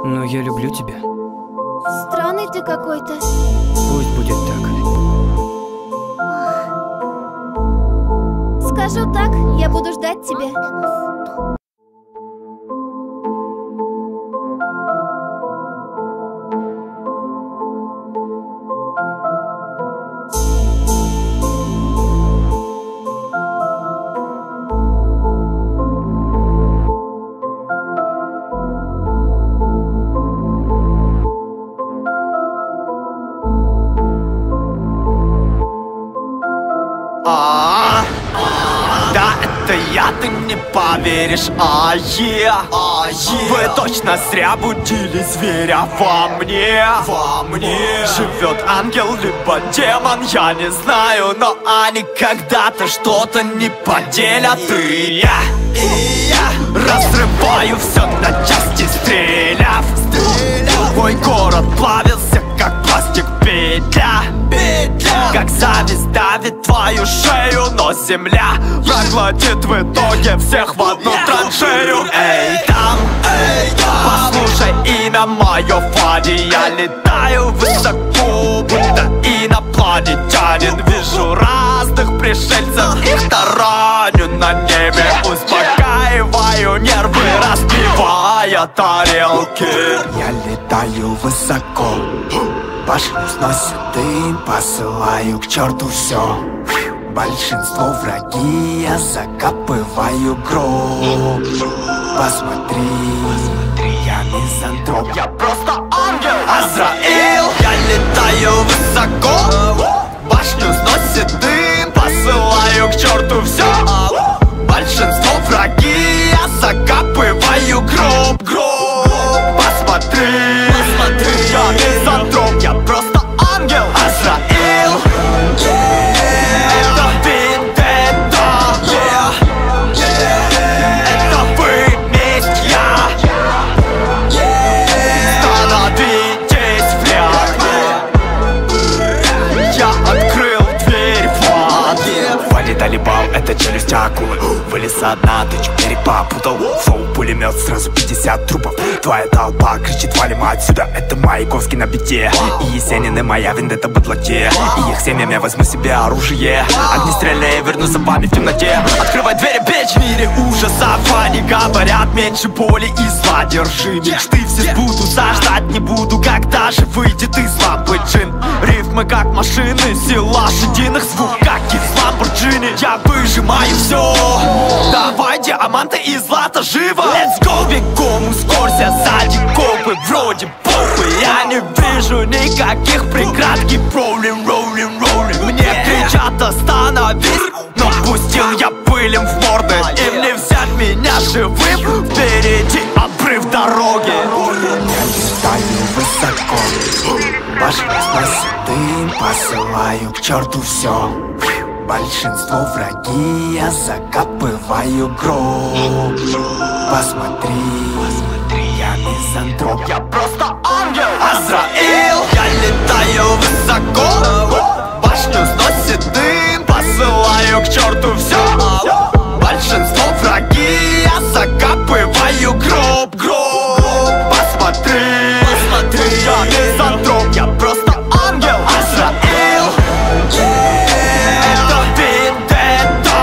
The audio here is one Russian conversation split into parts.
Но я люблю тебя. Странный ты какой-то. Пусть будет так. Скажу так, я буду ждать тебя. Да, это я, ты не поверишь, Вы точно зря будили зверя во мне. Живет ангел либо демон, я не знаю, но они когда-то что-то не поделят. И я разрываю все на части, стреляв. Мой город плавился, как пластик, петля. Как зависть давит твою шею, но земля проглотит в итоге всех в одну траншею. Эй, там, послушай имя мое, Фади. Я летаю высоко, будто инопланетянин. Вижу разных пришельцев, их тараню на небе. Успокаиваю нервы, разбивая тарелки. Я летаю высоко, башню сносит дым, посылаю к черту все. Большинство враги, я закапываю гроб. Посмотри, я мизантроп. Я просто ангел, Азраил. Я летаю высоко, башню сносит дым, посылаю к черту все. Большинство враги, я закапываю гроб. Посмотри, я мизантроп. Я просто ангел, Азраил. Это вендетта, это вы, месть, становитесь в ряд. Я открыл дверь в ад. Валит Алибал, это челюсть акулы. Вылез со дна, ты чуть берег попутал. Фоу, пулемет, сразу 50 трупов. Твоя толпа кричит, валим отсюда. Это Маяковский на бите. И Есенин, и моя вендетта в бадлаке. И их семьям я возьму себе оружие. Огнестрельное, верну за вами в темноте. Открывай двери, печь. В мире ужасов они говорят, меньше боли и зла. Держи мечты, все сбудутся. Ждать не буду, когда же выйдет из лампы джин. Рифмы как машины, сил лошадиных, звук как из Ламборджини. Я выжимаю все. Давай, диаманты и злато живо. Let's go, бегом, ускорься, сзади копы. Вроде похуй, я не вижу никаких преград. Keep rolling, rolling, rolling. Мне кричат, остановись, но пустил я пылем в морды. Им не взять меня живым. Впереди обрыв дороги. Я летаю высоко, башню сносит дым, посылаю к черту все. Большинство враги, я закапываю гроб. Посмотри, я мизантроп. Я просто ангел, Азраил. Я летаю высоко, башню сносит дым, посылаю к черту все. Большинство враги, я закапываю гроб. Посмотри, я мизантроп. Я просто ангел, Азраил. Это вендетта,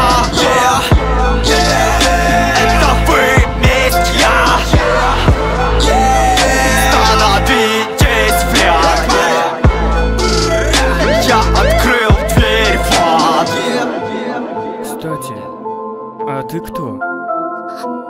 это вы, месть, становитесь в ряд. Я открыл дверь в ад. Кстати, а ты кто?